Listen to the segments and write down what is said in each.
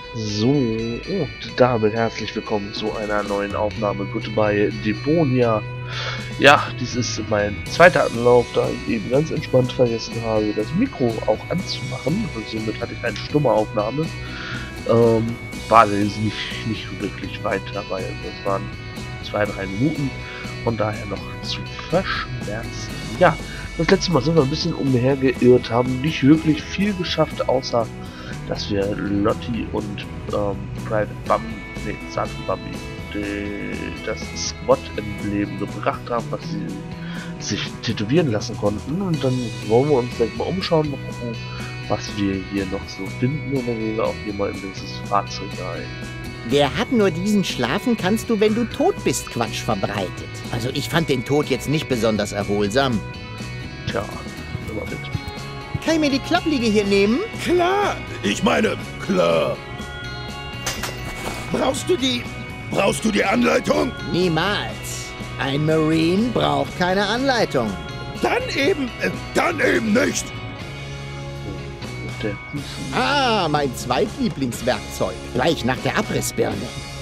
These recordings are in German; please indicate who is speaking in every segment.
Speaker 1: So, und damit herzlich willkommen zu einer neuen Aufnahme Goodbye Deponia. Ja, dies ist mein zweiter Anlauf, da ich eben ganz entspannt vergessen habe, das Mikro auch anzumachen. Und somit hatte ich eine stumme Aufnahme. War jetzt nicht wirklich weit dabei, also es waren 2-3 Minuten, von daher noch zu verschmerzen. Ja, das letzte Mal sind wir ein bisschen umhergeirrt, haben nicht wirklich viel geschafft, außer dass wir Lottie und Private Bumby, das Squad-Emblem gebracht haben, was sie sich tätowieren lassen konnten. Und dann wollen wir uns gleich mal umschauen, mal gucken, was wir hier noch so finden. Und dann gehen wir auch hier mal in dieses Fahrzeug rein.
Speaker 2: Wer hat nur diesen Schlafen kannst du, wenn du tot bist, Quatsch verbreitet. Also ich fand den Tod jetzt nicht besonders erholsam.
Speaker 1: Tja, immer mit.
Speaker 2: Kann ich mir die Klappliege hier nehmen?
Speaker 3: Klar, ich meine, klar. Brauchst du die Anleitung?
Speaker 2: Niemals. Ein Marine braucht keine Anleitung.
Speaker 3: Dann eben nicht.
Speaker 1: Der
Speaker 2: Ah, mein Zweitlieblingswerkzeug. Gleich nach der Abrissbirne.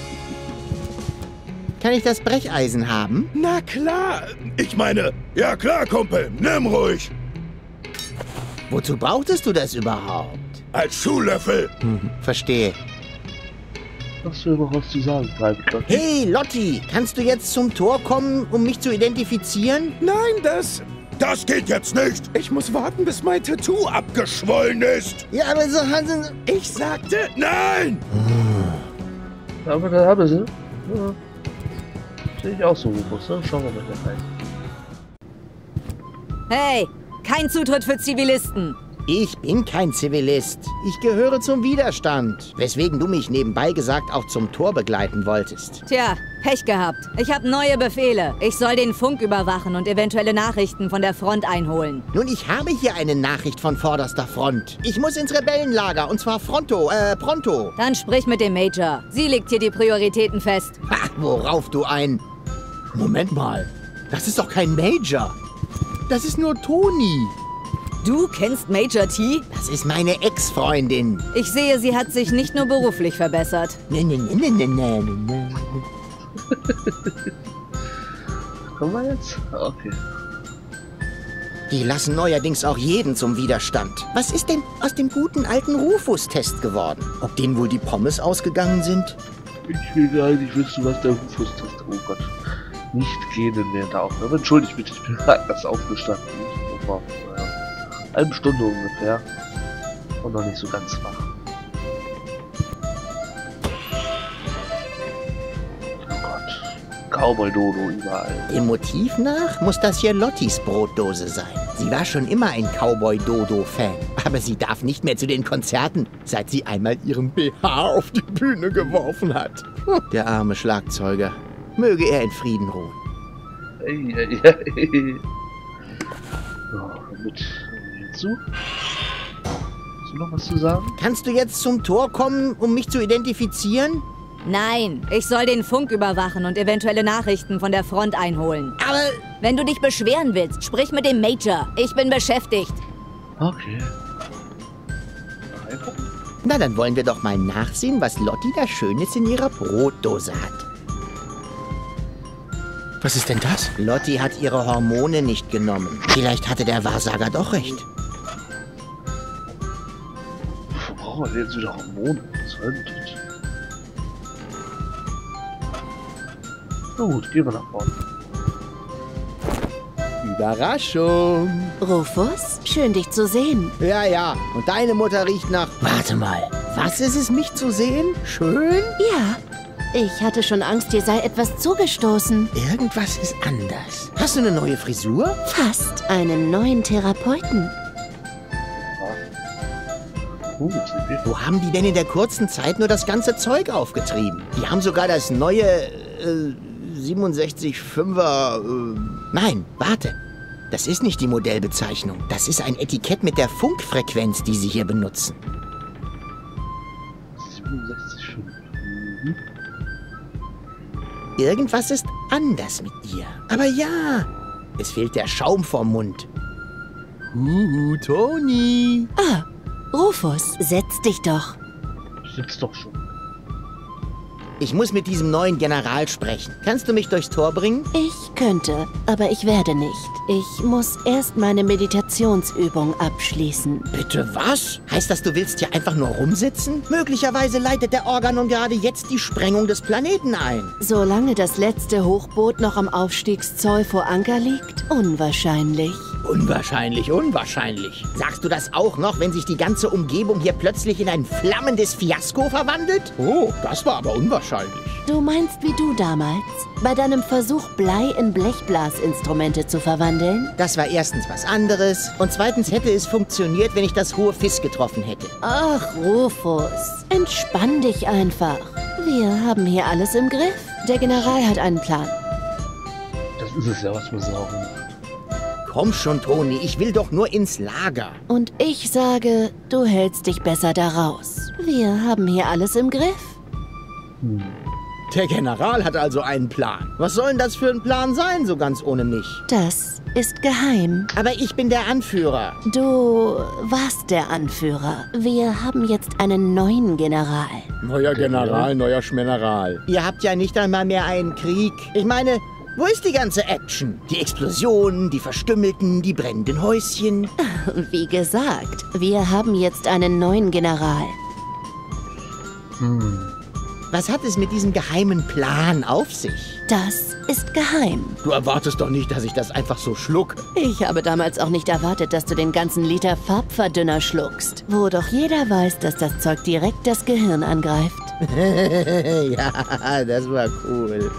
Speaker 2: Kann ich das Brecheisen haben?
Speaker 3: Na klar, ich meine, ja klar, Kumpel, nimm ruhig.
Speaker 2: Wozu brauchtest du das überhaupt?
Speaker 3: Als Schuhlöffel.
Speaker 2: Verstehe.
Speaker 1: Hast du noch was zu sagen, Private Lottie?
Speaker 2: Hey, Lottie, kannst du jetzt zum Tor kommen, um mich zu identifizieren?
Speaker 3: Nein, das geht jetzt nicht. Ich muss warten, bis mein Tattoo abgeschwollen ist.
Speaker 2: Ja, aber so Hansen...
Speaker 3: Ich sagte nein.
Speaker 1: Aber da haben sie. Ja. Sehe ich auch so, Rufus, ne? Schauen wir mal da rein.
Speaker 4: Hey, kein Zutritt für Zivilisten.
Speaker 2: Ich bin kein Zivilist. Ich gehöre zum Widerstand. Weswegen du mich nebenbei gesagt auch zum Tor begleiten wolltest.
Speaker 4: Tja, Pech gehabt. Ich habe neue Befehle. Ich soll den Funk überwachen und eventuelle Nachrichten von der Front einholen.
Speaker 2: Nun, ich habe hier eine Nachricht von vorderster Front. Ich muss ins Rebellenlager, und zwar pronto.
Speaker 4: Dann sprich mit dem Major. Sie legt hier die Prioritäten fest.
Speaker 2: Ha, worauf du ein... Moment mal, das ist doch kein Major. Das ist nur Toni.
Speaker 4: Du kennst Major T?
Speaker 2: Das ist meine Ex-Freundin.
Speaker 4: Ich sehe, sie hat sich nicht nur beruflich verbessert.
Speaker 2: Ne.
Speaker 1: Kommen wir jetzt? Okay.
Speaker 2: Die lassen neuerdings auch jeden zum Widerstand. Was ist denn aus dem guten alten Rufus-Test geworden? Ob denen wohl die Pommes ausgegangen sind?
Speaker 1: Ich will gar nicht wissen, was der Rufus tut. Oh Gott. Nicht gehen mehr da auf. Aber entschuldigt bitte, ich bin gerade erst aufgestanden. Vor halbe Stunde ungefähr. Und noch nicht so ganz wach. Oh Gott. Cowboy-Dodo überall.
Speaker 2: Dem Motiv nach muss das hier Lotties Brotdose sein. Sie war schon immer ein Cowboy-Dodo-Fan. Aber sie darf nicht mehr zu den Konzerten, seit sie einmal ihren BH auf die Bühne geworfen hat. Der arme Schlagzeuger. Möge er in Frieden ruhen.
Speaker 1: Hey. So, mit hinzu. Hast du noch was zu sagen?
Speaker 2: Kannst du jetzt zum Tor kommen, um mich zu identifizieren?
Speaker 4: Nein, ich soll den Funk überwachen und eventuelle Nachrichten von der Front einholen.
Speaker 2: Aber...
Speaker 4: Wenn du dich beschweren willst, sprich mit dem Major. Ich bin beschäftigt.
Speaker 1: Okay. Reingucken.
Speaker 2: Na, dann wollen wir doch mal nachsehen, was Lottie da Schönes in ihrer Brotdose hat.
Speaker 3: Was ist denn das?
Speaker 2: Lottie hat ihre Hormone nicht genommen. Vielleicht hatte der Wahrsager doch recht.
Speaker 1: Wofür brauchen wir jetzt wieder Hormone? Was soll denn das? Na gut, gehen wir nach vorne.
Speaker 2: Überraschung.
Speaker 5: Rufus, schön dich zu sehen.
Speaker 2: Ja. Und deine Mutter riecht nach... Warte mal. Was ist es, mich zu sehen? Schön?
Speaker 5: Ja, ich hatte schon Angst, dir sei etwas zugestoßen.
Speaker 2: Irgendwas ist anders. Hast du eine neue Frisur?
Speaker 5: Fast einen neuen Therapeuten.
Speaker 2: Wo haben die denn in der kurzen Zeit nur das ganze Zeug aufgetrieben? Die haben sogar das neue 67,5er... Nein, warte. Das ist nicht die Modellbezeichnung. Das ist ein Etikett mit der Funkfrequenz, die sie hier benutzen.
Speaker 1: 67,5.
Speaker 2: Irgendwas ist anders mit ihr. Aber ja, es fehlt der Schaum vom Mund. Toni.
Speaker 5: Ah, Rufus, setz dich doch.
Speaker 1: gibt's doch schon.
Speaker 2: Ich muss mit diesem neuen General sprechen. Kannst du mich durchs Tor bringen?
Speaker 5: Ich könnte, aber ich werde nicht. Ich muss erst meine Meditationsübung abschließen.
Speaker 2: Bitte was? Heißt das, du willst hier einfach nur rumsitzen? Möglicherweise leitet der Organon gerade jetzt die Sprengung des Planeten ein.
Speaker 5: Solange das letzte Hochboot noch am Aufstiegszoll vor Anker liegt? Unwahrscheinlich.
Speaker 2: Unwahrscheinlich, unwahrscheinlich. Sagst du das auch noch, wenn sich die ganze Umgebung hier plötzlich in ein flammendes Fiasko verwandelt? Oh, das war aber unwahrscheinlich.
Speaker 5: Du meinst wie du damals? Bei deinem Versuch, Blei in Blechblasinstrumente zu verwandeln?
Speaker 2: Das war erstens was anderes und zweitens hätte es funktioniert, wenn ich das hohe Fiss getroffen hätte.
Speaker 5: Ach, Rufus, entspann dich einfach. Wir haben hier alles im Griff. Der General hat einen Plan.
Speaker 1: Das ist es ja, was wir sagen.
Speaker 2: Komm schon, Toni, ich will doch nur ins Lager.
Speaker 5: Und ich sage, du hältst dich besser da raus. Wir haben hier alles im Griff.
Speaker 2: Der General hat also einen Plan. Was soll denn das für ein Plan sein, so ganz ohne mich?
Speaker 5: Das ist geheim.
Speaker 2: Aber ich bin der Anführer.
Speaker 5: Du warst der Anführer. Wir haben jetzt einen neuen General.
Speaker 2: Neuer General, neuer Schmeneral. Ihr habt ja nicht einmal mehr einen Krieg. Ich meine, wo ist die ganze Action? Die Explosionen, die Verstümmelten, die brennenden Häuschen.
Speaker 5: Wie gesagt, wir haben jetzt einen neuen General.
Speaker 2: Was hat es mit diesem geheimen Plan auf sich?
Speaker 5: Das ist geheim.
Speaker 2: Du erwartest doch nicht, dass ich das einfach so schlucke.
Speaker 5: Ich habe damals auch nicht erwartet, dass du den ganzen Liter Farbverdünner schluckst. Wo doch jeder weiß, dass das Zeug direkt das Gehirn angreift.
Speaker 2: Ja, das war cool.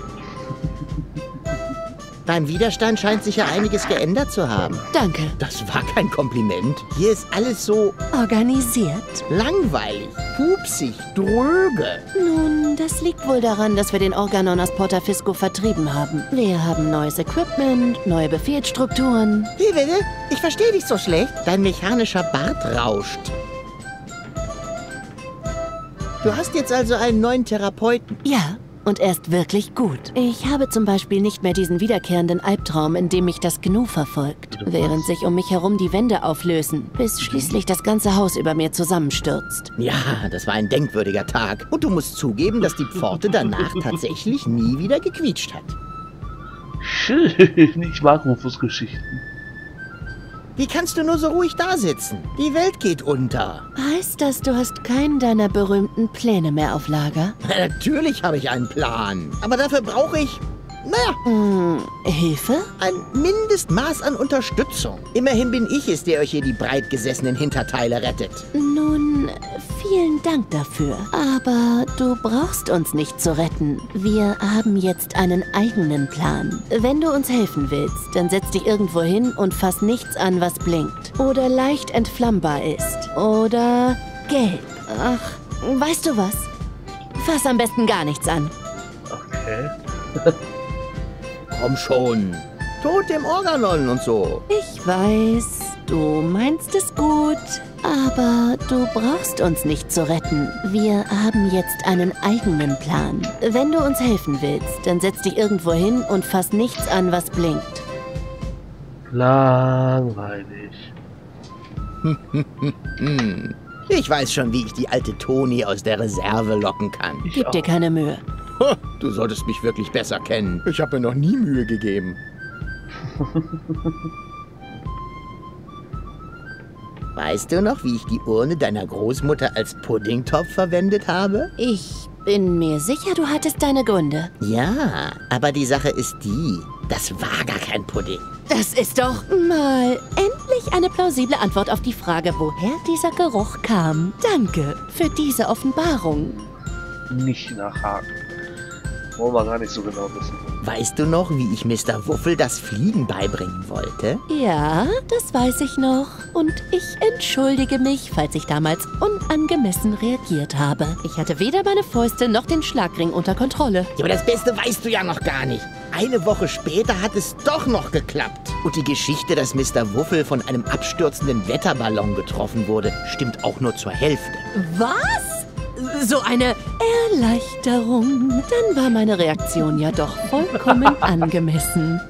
Speaker 2: Beim Widerstand scheint sich ja einiges geändert zu haben.
Speaker 5: Danke.
Speaker 2: Das war kein Kompliment. Hier ist alles so
Speaker 5: Organisiert?
Speaker 2: langweilig, pupsig, dröge.
Speaker 5: Nun, das liegt wohl daran, dass wir den Organon aus Portafisco vertrieben haben. Wir haben neues Equipment, neue Befehlsstrukturen.
Speaker 2: Wie bitte? Ich verstehe dich so schlecht. Dein mechanischer Bart rauscht. Du hast jetzt also einen neuen Therapeuten.
Speaker 5: Ja, und er ist wirklich gut. Ich habe zum Beispiel nicht mehr diesen wiederkehrenden Albtraum, in dem mich das Gnu verfolgt, während sich um mich herum die Wände auflösen, bis schließlich das ganze Haus über mir zusammenstürzt.
Speaker 2: Ja, das war ein denkwürdiger Tag. Und du musst zugeben, dass die Pforte danach tatsächlich nie wieder gequietscht hat.
Speaker 1: Schön, ich mag Rufus Geschichten.
Speaker 2: Wie kannst du nur so ruhig da sitzen? Die Welt geht unter.
Speaker 5: Heißt das, du hast keinen deiner berühmten Pläne mehr auf Lager?
Speaker 2: Natürlich habe ich einen Plan. Aber dafür brauche ich, naja,
Speaker 5: Hilfe?
Speaker 2: ein Mindestmaß an Unterstützung. Immerhin bin ich es, der euch hier die breit gesessenen Hinterteile rettet.
Speaker 5: Nun, vielen Dank dafür. Aber du brauchst uns nicht zu retten. Wir haben jetzt einen eigenen Plan. Wenn du uns helfen willst, dann setz dich irgendwo hin und fass nichts an, was blinkt. Oder leicht entflammbar ist. Oder gelb. Ach, weißt du was? Fass am besten gar nichts an.
Speaker 1: Okay.
Speaker 2: Komm schon. Tod dem Organon und so.
Speaker 5: Ich weiß, du meinst es gut, aber du brauchst uns nicht zu retten. Wir haben jetzt einen eigenen Plan. Wenn du uns helfen willst, dann setz dich irgendwo hin und fass nichts an, was blinkt.
Speaker 1: Langweilig.
Speaker 2: Ich weiß schon, wie ich die alte Toni aus der Reserve locken kann.
Speaker 5: Gib dir keine Mühe.
Speaker 2: Du solltest mich wirklich besser kennen. Ich habe mir noch nie Mühe gegeben. Weißt du noch, wie ich die Urne deiner Großmutter als Puddingtopf verwendet habe?
Speaker 5: Ich bin mir sicher, du hattest deine Gründe.
Speaker 2: Ja, aber die Sache ist die, das war gar kein Pudding.
Speaker 5: Das ist doch mal endlich eine plausible Antwort auf die Frage, woher dieser Geruch kam. Danke für diese Offenbarung.
Speaker 1: Nicht nachhaken. Wollen wir gar nicht so genau wissen.
Speaker 2: Weißt du noch, wie ich Mr. Wuffel das Fliegen beibringen wollte?
Speaker 5: Ja, das weiß ich noch. Und ich entschuldige mich, falls ich damals unangemessen reagiert habe. Ich hatte weder meine Fäuste noch den Schlagring unter Kontrolle.
Speaker 2: Ja, aber das Beste weißt du ja noch gar nicht. Eine Woche später hat es doch noch geklappt. Und die Geschichte, dass Mr. Wuffel von einem abstürzenden Wetterballon getroffen wurde, stimmt auch nur zur Hälfte.
Speaker 5: Was? So eine Erleichterung. Dann war meine Reaktion ja doch vollkommen angemessen.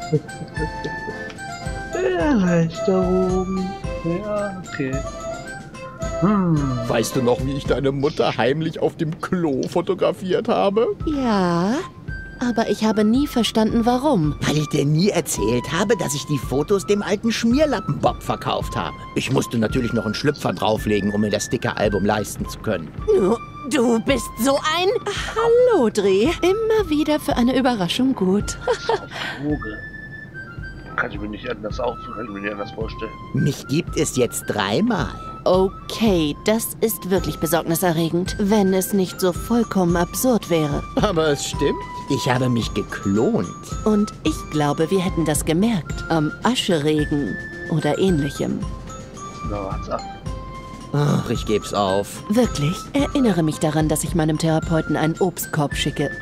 Speaker 1: Erleichterung. Ja, okay.
Speaker 2: Weißt du noch, wie ich deine Mutter heimlich auf dem Klo fotografiert habe?
Speaker 5: Ja, aber ich habe nie verstanden, warum.
Speaker 2: Weil ich dir nie erzählt habe, dass ich die Fotos dem alten Schmierlappen-Bob verkauft habe. Ich musste natürlich noch einen Schlüpfer drauflegen, um mir das dicke Album leisten zu können.
Speaker 5: Du bist so ein Hallodri. Immer wieder für eine Überraschung gut.
Speaker 1: Vogel. Kann ich mir nicht anders vorstellen.
Speaker 2: Mich gibt es jetzt 3-mal.
Speaker 5: Okay, das ist wirklich besorgniserregend, wenn es nicht so vollkommen absurd wäre.
Speaker 2: Aber es stimmt. Ich habe mich geklont.
Speaker 5: Und ich glaube, wir hätten das gemerkt. Am Ascheregen oder ähnlichem.
Speaker 1: Na, what's ab?
Speaker 2: Ach, ich geb's auf.
Speaker 5: Wirklich, erinnere mich daran, dass ich meinem Therapeuten einen Obstkorb schicke.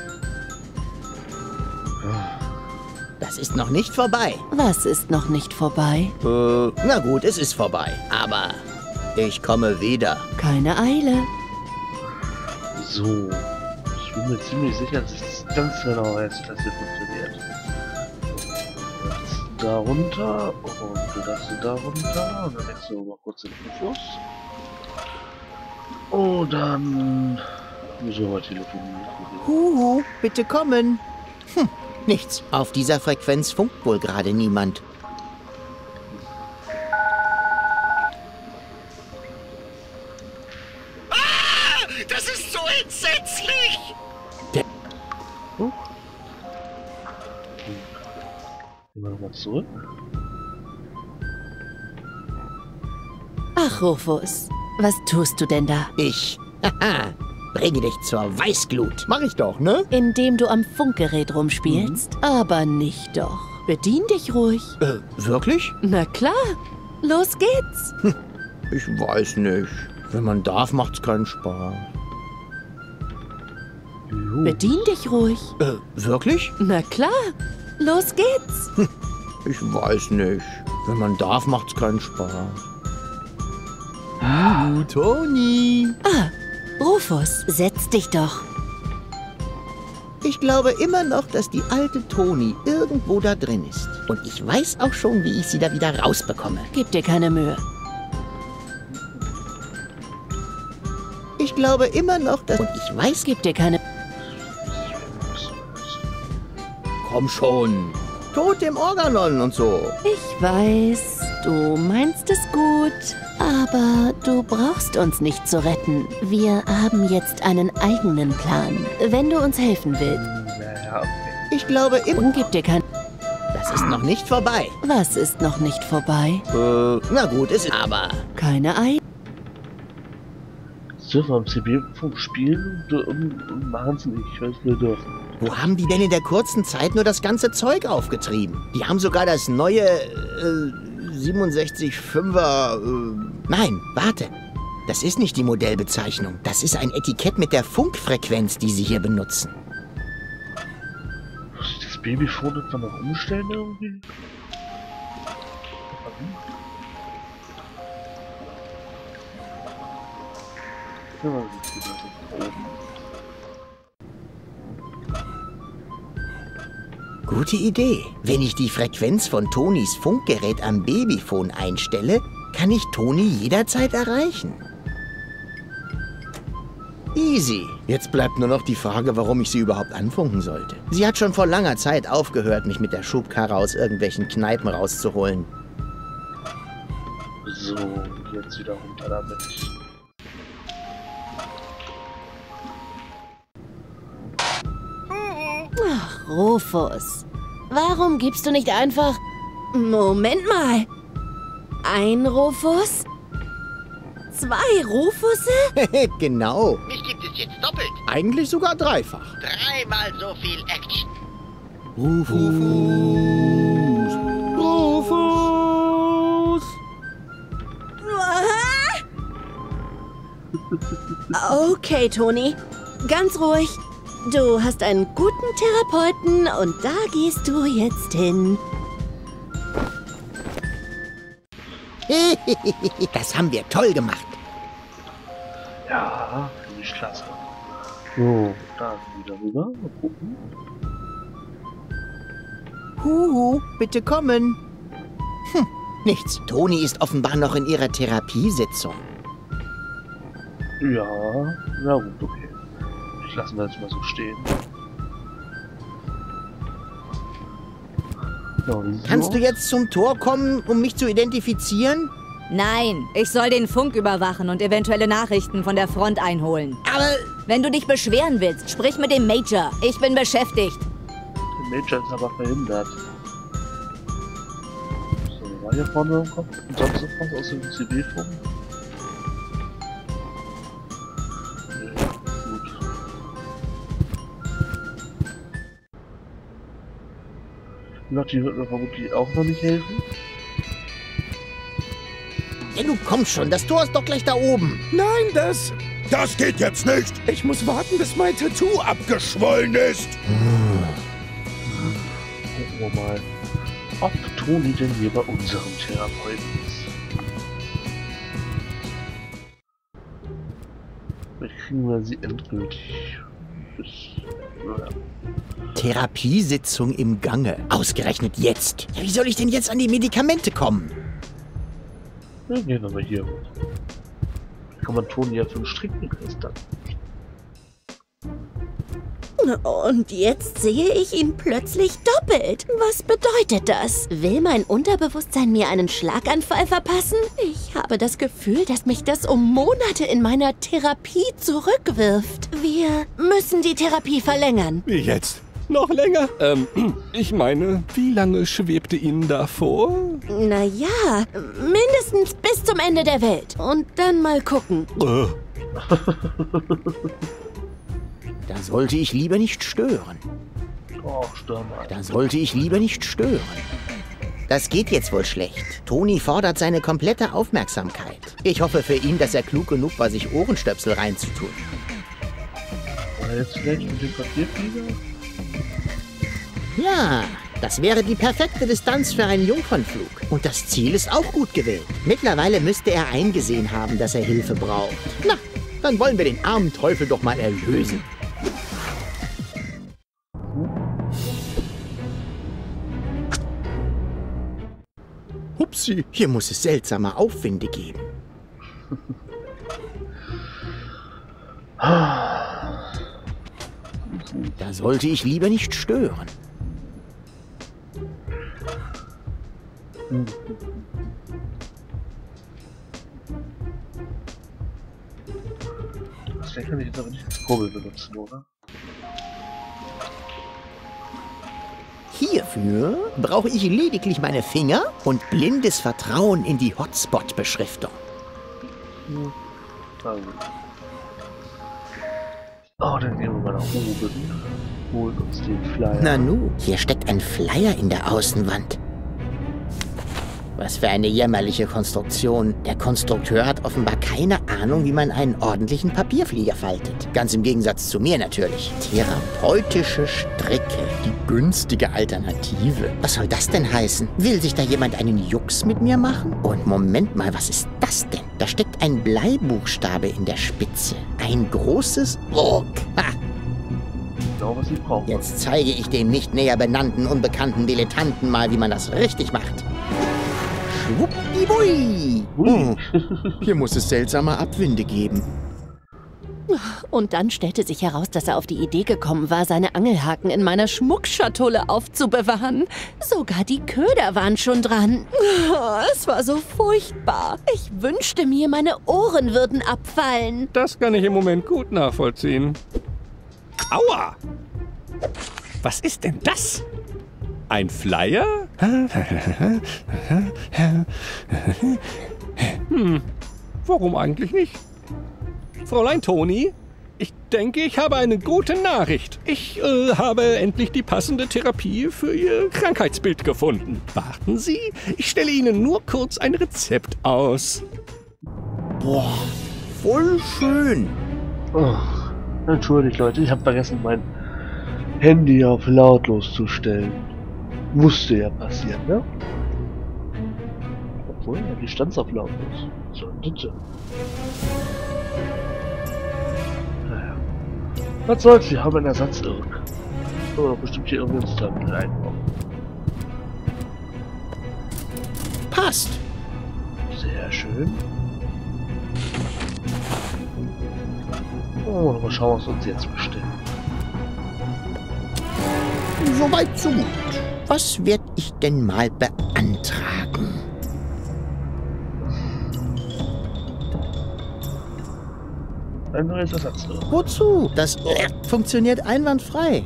Speaker 2: Das ist noch nicht vorbei.
Speaker 5: Was ist noch nicht vorbei?
Speaker 2: Na gut, es ist vorbei. Aber ich komme wieder.
Speaker 5: Keine Eile.
Speaker 1: So. Ich bin mir ziemlich sicher, dass ich ganz genau weiß, wie das hier funktioniert. Das da runter und das da runter. Und dann wechseln wir mal kurz den Fuß. Und dann müssen wir mal telefonieren.
Speaker 2: Huhu, bitte kommen. Nichts. Auf dieser Frequenz funkt wohl gerade niemand.
Speaker 3: Das ist so entsetzlich!
Speaker 1: Gehen wir nochmal zurück.
Speaker 5: Ach, Rufus, was tust du denn da?
Speaker 2: Ich. Haha. Bringe dich zur Weißglut. Mach ich doch, ne?
Speaker 5: Indem du am Funkgerät rumspielst? Aber nicht doch. Bedien dich ruhig.
Speaker 2: Wirklich?
Speaker 5: Na klar. Los geht's.
Speaker 2: Ich weiß nicht. Wenn man darf, macht's keinen Spaß.
Speaker 5: Bedien dich ruhig.
Speaker 2: Wirklich?
Speaker 5: Na klar. Los geht's.
Speaker 2: Ich weiß nicht. Wenn man darf, macht's keinen Spaß. Toni.
Speaker 5: Rufus, setz dich doch.
Speaker 2: Ich glaube immer noch, dass die alte Toni irgendwo da drin ist. Und ich weiß auch schon, wie ich sie da wieder rausbekomme.
Speaker 5: Gib dir keine Mühe.
Speaker 2: Ich glaube immer noch, dass... Und ich weiß...
Speaker 5: Gib dir keine...
Speaker 2: Komm schon. Tod dem Organon und so.
Speaker 5: Ich weiß, du meinst es gut. Aber du brauchst uns nicht zu retten. Wir haben jetzt einen eigenen Plan. Wenn du uns helfen willst.
Speaker 1: Naja, okay.
Speaker 2: Ich glaube immer...
Speaker 5: Und gib dir kein...
Speaker 2: Das ist noch nicht vorbei.
Speaker 5: Was ist noch nicht vorbei?
Speaker 2: Na gut, es ist... Aber...
Speaker 5: Keine Eile.
Speaker 1: Jetzt dürfen wir am CB-Funk spielen und machen es nicht, weil wir dürfen.
Speaker 2: Wo haben die denn in der kurzen Zeit nur das ganze Zeug aufgetrieben? Die haben sogar das neue 67,5er... Nein, warte. Das ist nicht die Modellbezeichnung. Das ist ein Etikett mit der Funkfrequenz, die sie hier benutzen.
Speaker 1: Muss ich das Babyphone etwa noch umstellen irgendwie? Ja, mal oben.
Speaker 2: Gute Idee. Wenn ich die Frequenz von Tonis Funkgerät am Babyphone einstelle, kann ich Toni jederzeit erreichen. Easy. Jetzt bleibt nur noch die Frage, warum ich sie überhaupt anfunken sollte. Sie hat schon vor langer Zeit aufgehört, mich mit der Schubkarre aus irgendwelchen Kneipen rauszuholen.
Speaker 1: So, jetzt wieder runter damit.
Speaker 5: Ach, Rufus. Warum gibst du nicht einfach... Moment mal. Ein Rufus? 2 Rufusse?
Speaker 2: Genau.
Speaker 6: Mich gibt es jetzt doppelt.
Speaker 2: Eigentlich sogar dreifach.
Speaker 6: 3-mal so viel Action.
Speaker 2: Rufus. Rufus.
Speaker 5: Okay, Toni. Ganz ruhig. Du hast einen guten Therapeuten und da gehst du jetzt hin.
Speaker 2: Das haben wir toll gemacht.
Speaker 1: Ja, finde ich klasse. So, dann wieder rüber. Mal gucken.
Speaker 2: Huhu, bitte kommen. Nichts. Toni ist offenbar noch in ihrer Therapiesitzung.
Speaker 1: Ja, na gut, okay. Ich lasse das mal so stehen. So,
Speaker 2: Kannst du jetzt zum Tor kommen, um mich zu identifizieren?
Speaker 4: Nein, ich soll den Funk überwachen und eventuelle Nachrichten von der Front einholen.
Speaker 2: Aber...
Speaker 4: Wenn du dich beschweren willst, sprich mit dem Major. Ich bin beschäftigt.
Speaker 1: Der Major ist aber verhindert. So, war hier vorne im Kopf? Und sonst noch was aus dem CB-Funk? Nee, gut. Lotti wird mir vermutlich auch noch nicht helfen.
Speaker 2: Ja, du kommst schon, das Tor ist doch gleich da oben.
Speaker 3: Nein, das geht jetzt nicht. Ich muss warten, bis mein Tattoo abgeschwollen ist.
Speaker 1: Gucken wir mal, ob Toni denn hier bei unserem Therapeuten ist. Vielleicht kriegen wir sie endgültig.
Speaker 2: Therapiesitzung im Gange. Ausgerechnet jetzt. Ja, wie soll ich denn jetzt an die Medikamente kommen?
Speaker 1: Wir gehen aber hier. Kann man Toni ja für einen Strick begeistern.
Speaker 5: Und jetzt sehe ich ihn plötzlich doppelt. Was bedeutet das? Will mein Unterbewusstsein mir einen Schlaganfall verpassen? Ich habe das Gefühl, dass mich das um Monate in meiner Therapie zurückwirft. Wir müssen die Therapie verlängern.
Speaker 7: Wie jetzt? Noch länger? Ich meine, wie lange schwebte Ihnen da vor?
Speaker 5: Naja, mindestens bis zum Ende der Welt. Und dann mal gucken.
Speaker 2: Da sollte ich lieber nicht stören.
Speaker 1: Oh, stör mal.
Speaker 2: Da sollte ich lieber nicht stören. Das geht jetzt wohl schlecht. Toni fordert seine komplette Aufmerksamkeit. Ich hoffe für ihn, dass er klug genug war, sich Ohrenstöpsel reinzutun.
Speaker 1: Oder jetzt vielleicht mit dem Papierflieger?
Speaker 2: Ja, das wäre die perfekte Distanz für einen Jungfernflug. Und das Ziel ist auch gut gewählt. Mittlerweile müsste er eingesehen haben, dass er Hilfe braucht. Na, dann wollen wir den armen Teufel doch mal erlösen. Hupsi, hier muss es seltsame Aufwinde geben. Da sollte ich lieber nicht stören.
Speaker 1: Vielleicht kann ich jetzt aber nicht als Kurbel benutzen, oder?
Speaker 2: Hierfür brauche ich lediglich meine Finger und blindes Vertrauen in die Hotspot-Beschriftung.
Speaker 1: Na gut. Oh, dann gehen wir mal nach oben. Holen uns den Flyer.
Speaker 2: Nanu, hier steckt ein Flyer in der Außenwand. Was für eine jämmerliche Konstruktion. Der Konstrukteur hat offenbar keine Ahnung, wie man einen ordentlichen Papierflieger faltet. Ganz im Gegensatz zu mir natürlich. Therapeutische Stricke. Die günstige Alternative. Was soll das denn heißen? Will sich da jemand einen Jux mit mir machen? Und Moment mal, was ist das denn? Da steckt ein Bleibuchstabe in der Spitze. Ein großes Ruck. Ha!
Speaker 1: Genau, was ich brauche.
Speaker 2: Jetzt zeige ich dem nicht näher benannten unbekannten Dilettanten mal, wie man das richtig macht. Schwuppdiwui! Hier muss es seltsame Abwinde geben.
Speaker 5: Und dann stellte sich heraus, dass er auf die Idee gekommen war, seine Angelhaken in meiner Schmuckschatulle aufzubewahren. Sogar die Köder waren schon dran. Es war so furchtbar. Ich wünschte mir, meine Ohren würden abfallen.
Speaker 7: Das kann ich im Moment gut nachvollziehen. Aua! Was ist denn das? Ein Flyer? Warum eigentlich nicht? Fräulein Toni, ich denke, ich habe eine gute Nachricht. Ich habe endlich die passende Therapie für Ihr Krankheitsbild gefunden. Warten Sie, ich stelle Ihnen nur kurz ein Rezept aus.
Speaker 2: Boah, voll schön.
Speaker 1: Oh, entschuldigt, Leute, ich habe vergessen, mein Handy auf lautlos zu stellen. Musste ja passieren, ne? Obwohl, die stand's auf lautlos. So, bitte. Naja. Was soll's, wir haben einen Ersatz-Irk. Können wir doch bestimmt hier irgendwie ins Terminal einbauen.
Speaker 2: Passt.
Speaker 1: Sehr schön. Oh, mal schauen, was uns jetzt bestimmt.
Speaker 2: Soweit so gut. Was werde ich denn mal beantragen?
Speaker 1: Ein neues Ersatzrohr.
Speaker 2: Wozu? Das funktioniert einwandfrei.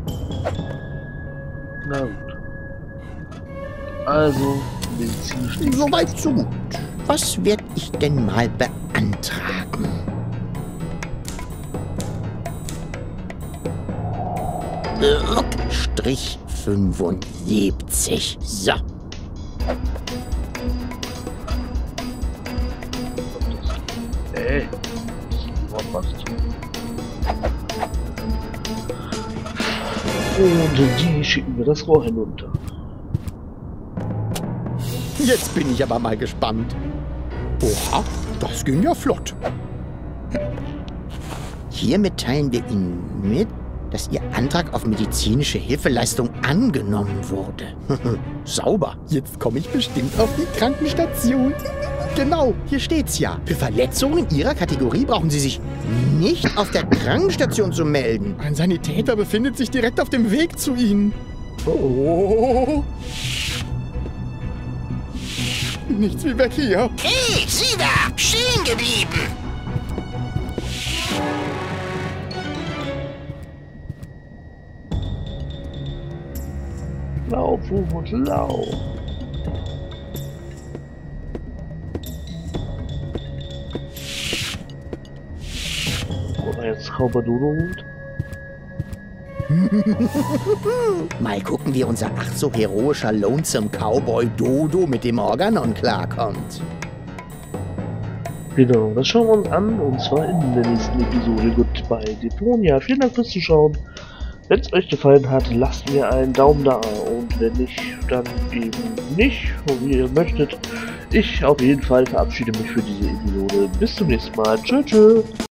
Speaker 1: Na gut. Also, medizinisch.
Speaker 2: Soweit so gut. Was werde ich denn mal beantragen? Strich 75. So.
Speaker 1: Ey, was machst du? Und die schicken wir das Rohr hinunter.
Speaker 2: Jetzt bin ich aber mal gespannt. Oha, das ging ja flott. Hiermit teilen wir Ihnen mit, dass Ihr Antrag auf medizinische Hilfeleistung angenommen wurde. Sauber. Jetzt komme ich bestimmt auf die Krankenstation. Genau, hier steht's ja. Für Verletzungen Ihrer Kategorie brauchen Sie sich nicht auf der Krankenstation zu melden. Ein Sanitäter befindet sich direkt auf dem Weg zu Ihnen. Oh. Nichts wie weg hier.
Speaker 8: Hey, Sie da! Stehen geblieben!
Speaker 1: Lauf, Ufos, lauf. Oder jetzt Zauberdodo-Hut.
Speaker 2: Mal gucken, wie unser ach so heroischer Lonesome Cowboy Dodo mit dem Organon klarkommt.
Speaker 1: Genau, das schauen wir uns an, und zwar in der nächsten Episode Goodbye Deponia. Vielen Dank fürs Zuschauen. Wenn es euch gefallen hat, lasst mir einen Daumen da, und wenn nicht, dann eben nicht, wie ihr möchtet. Ich auf jeden Fall verabschiede mich für diese Episode. Bis zum nächsten Mal. Tschö, tschö.